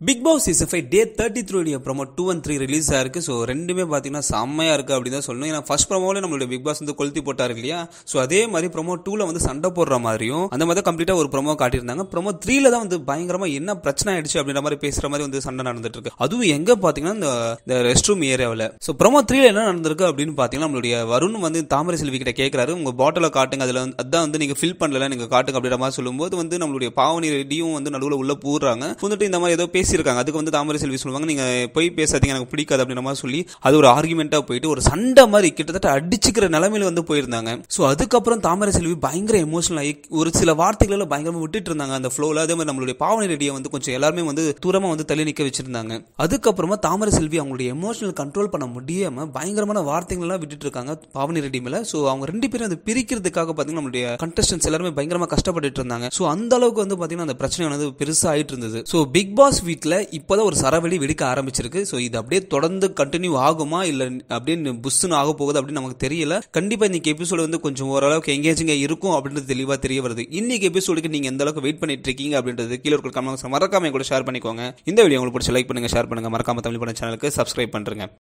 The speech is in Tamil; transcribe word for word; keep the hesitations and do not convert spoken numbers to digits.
Big Boss season five day thirty three promo two and three release ஆயிருக்கு. ஸோ ரெண்டுமே பார்த்தீங்கன்னா செம்மையா இருக்கு அப்படின்னு தான் சொல்லணும். ஏன்னா ஃபர்ஸ்ட் ப்ரோமோவில் நம்மளுடைய பிக் பாஸ் வந்து கொளுத்தி போட்டாரு இல்லையா. ஸோ அதே மாதிரி ப்ரோமோ டூல வந்து சண்டை போடுற மாதிரியும் அந்த மாதிரி கம்ப்ளீட்டா ஒரு ப்ரோமோ காட்டியிருந்தாங்க. ப்ரோமோ த்ரீல தான் வந்து பயங்கரமா என்ன பிரச்சனை ஆயிடுச்சு அப்படின்ற மாதிரி பேசுற மாதிரி வந்து சண்டை நடந்துட்டு இருக்கு. அதுவும் எங்க பாத்தீங்கன்னா இந்த ரெஸ்ட் ரூம் ஏரியாவில். ஸோ ப்ரோமோ த்ரீல என்ன நடந்திருக்கு அப்படின்னு பாத்தீங்கன்னா நம்மளுடைய வருண் வந்து தாமரை செல்வி கிட்ட கேட்கிறாரு, உங்க பாட்டில காட்டுங்க, அதுல அதான் வந்து நீங்க ஃபில் பண்ணல, நீங்க காட்டுங்க அப்படின்ற மாதிரி சொல்லும்போது வந்து நம்மளுடைய பாவனி ரெடியும் வந்து நடுவில் உள்ள பூர்றாங்க. வந்துட்டு இந்த மாதிரி ஏதோ பேசியிருக்காங்க. அதுக்கு வந்து தாமரை செல்வி சொல்லுவாங்க, நீங்க போய் பேசாதீங்க, எனக்கு பிடிக்காது அப்படின்ற மாதிரி சொல்லி அது ஒரு ஆர்குமெண்டா போயிட்டு ஒரு சண்டை மாதிரி கிட்டத்தட்ட அடிச்சுக்கிற நிலைமையில வந்து போயிருந்தாங்க. சோ அதுக்கப்புறம் தாமரை செல்வி பயங்கர எமோஷனல் ஆகி ஒரு சில வார்த்தைகளை பயங்கரமா விட்டுட்டு இருந்தாங்க அந்த ஃப்ளோல. அதே மாதிரி நம்மளுடைய பாவனி ரெடியை வந்து கொஞ்சம் எல்லாருமே வந்து தூரமா வந்து தள்ளி நிக்க வச்சிருந்தாங்க. அதுக்கப்புறமா தாமரை செல்வி அவங்களுடைய எமோஷனல் கண்ட்ரோல் பண்ண முடியாம பயங்கரமான வார்த்தைகள் எல்லாம் விட்டுட்டு இருக்காங்க பாவனி ரெடி மேல. சோ அவங்க ரெண்டு பேரும் அதை பிரிக்கிறதுக்காக பாத்தீங்கன்னா நம்மளுடைய கண்டஸ்டன்ஸ் எல்லாருமே பயங்கரமா கஷ்டப்பட்டு இருந்தாங்க. சோ அந்த அளவுக்கு வந்து பாத்தீங்கன்னா அந்த பிரச்சனை வந்து பெருசா ஆயிட்டு இருந்தது. சோ பிக் பாஸ் வீட்ல இப்பதான் ஒரு சரவெளி வெடிக்க ஆரம்பிச்சிருக்கு. சோ இது அப்படியே தொடர்ந்து கண்டினியூ ஆகுமா இல்ல அப்படியே புஷ்னு ஆக போகுது அப்படின்னு நமக்கு தெரியல. கண்டிப்பா இன்னைக்கு எபிசோடு வந்து கொஞ்சம் ஓரளவுக்கு எங்கேஜிங்கா இருக்கும் அப்படின்றது தெளிவா தெரிய வருது. இன்னைக்கு எபிசோடுக்கு நீங்க எந்த அளவுக்கு வெயிட் பண்ணிட்டு இருக்கீங்க அப்படின்றது கீழே இருக்கிற கமெண்ட்ஸ் மறக்காம கூட ஷேர் பண்ணிக்கோங்க. இந்த வீடியோ உங்களுக்கு பிடிச்ச லைக் பண்ணுங்க, ஷேர் பண்ணுங்க, மறக்காம தமிழ் பண்ண சேனலுக்கு சப்ஸ்கிரைப் பண்ணுங்க.